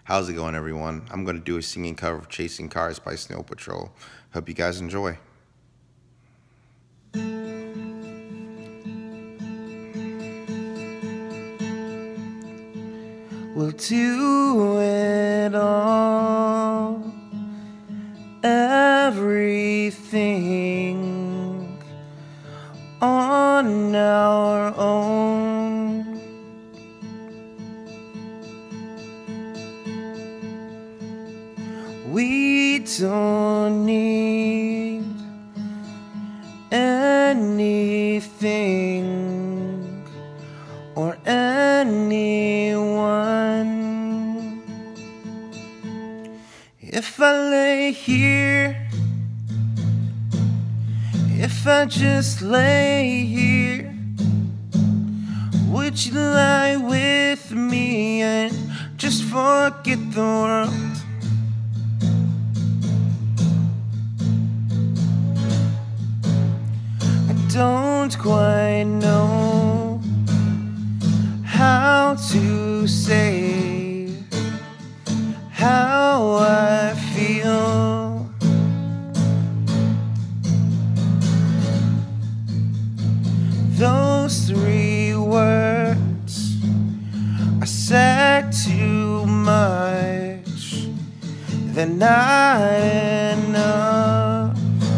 How's it going, everyone? I'm going to do a singing cover of Chasing Cars by Snow Patrol. Hope you guys enjoy. We'll do it all, everything on our own. We don't need anything or anyone. If I lay here, if I just lay here, would you lie with me and just forget the world? I don't quite know how to say how I feel. Those three words are said too much, they're not enough.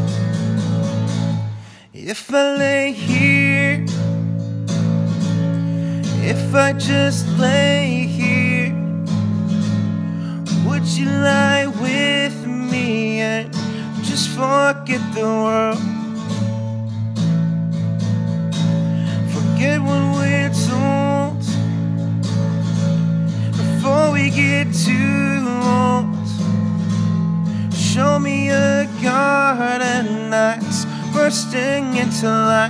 If I lay here, if I just lay here, would you lie with me and just forget the world? Forget what we're told before we get too old. Show me a garden that's bursting into life.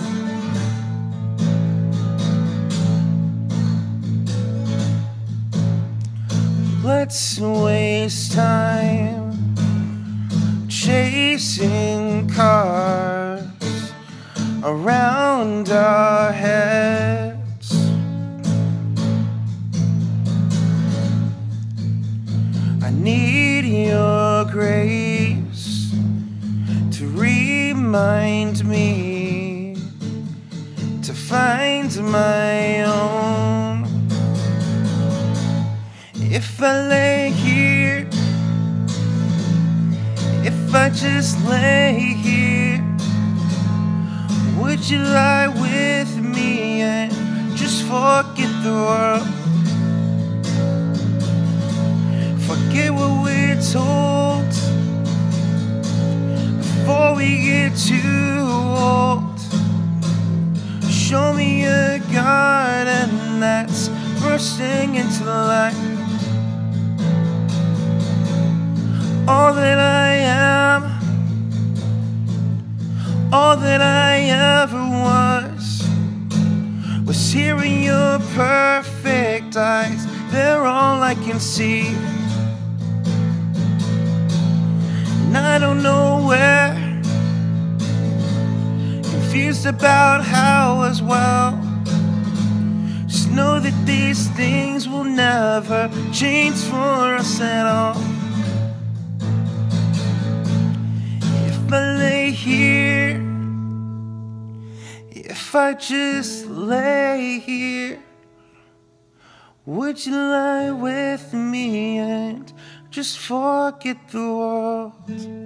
Let's waste time chasing cars around our heads. I need your grace to remind me to find my own. If I lay here, if I just lay here, would you lie with me and just forget the world? Forget what we're told before we get too old. Show me a garden that's bursting into life. All that I am, all that I ever was here in your perfect eyes. They're all I can see, and I don't know where, confused about how as well. Just know that these things will never change for us at all. If I lay here, if I just lay here, would you lie with me and just forget the world?